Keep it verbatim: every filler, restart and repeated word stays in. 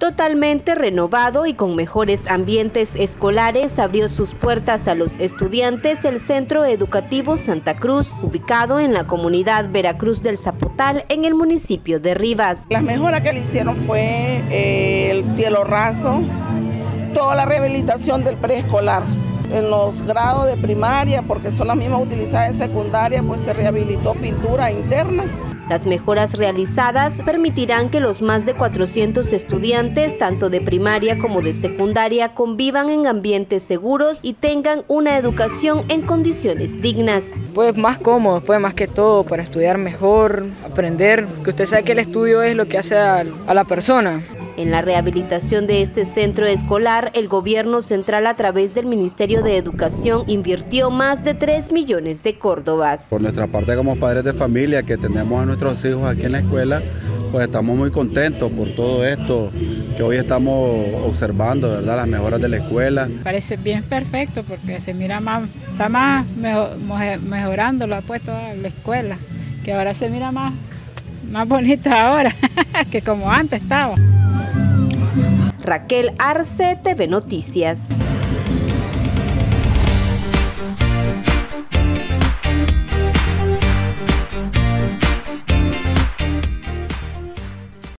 Totalmente renovado y con mejores ambientes escolares, abrió sus puertas a los estudiantes el Centro Educativo Santa Cruz, ubicado en la comunidad Veracruz del Zapotal, en el municipio de Rivas. Las mejoras que le hicieron fue eh, el cielo raso, toda la rehabilitación del preescolar. En los grados de primaria, porque son las mismas utilizadas en secundaria, pues se rehabilitó pintura interna. Las mejoras realizadas permitirán que los más de cuatrocientos estudiantes, tanto de primaria como de secundaria, convivan en ambientes seguros y tengan una educación en condiciones dignas. Pues más cómodo, pues más que todo, para estudiar mejor, aprender, que usted sabe que el estudio es lo que hace a, a la persona. En la rehabilitación de este centro escolar, el gobierno central a través del Ministerio de Educación invirtió más de tres millones de córdobas. Por nuestra parte, como padres de familia que tenemos a nuestros hijos aquí en la escuela, pues estamos muy contentos por todo esto que hoy estamos observando, ¿verdad? Las mejoras de la escuela. Parece bien perfecto porque se mira más, está más mejor, mejorando, lo ha puesto a la escuela, que ahora se mira más, más bonita ahora que como antes estaba. Raquel Arce, T V Noticias.